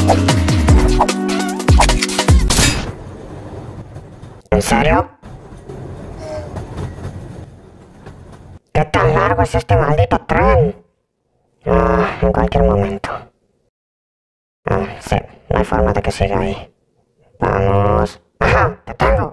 ¿En serio? ¿Qué tan largo es este maldito tren? En cualquier momento. Sí, no hay forma de que siga ahí. Vamos. ¡Ajá! ¡Te tengo!